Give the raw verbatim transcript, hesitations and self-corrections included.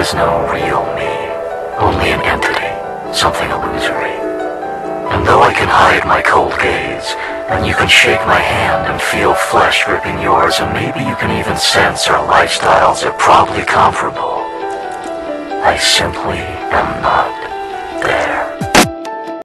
is no real me, only an entity, something illusory. And though I can hide my cold gaze, and you can shake my hand and feel flesh gripping yours, and maybe you can even sense our lifestyles are probably comparable, I simply am not there.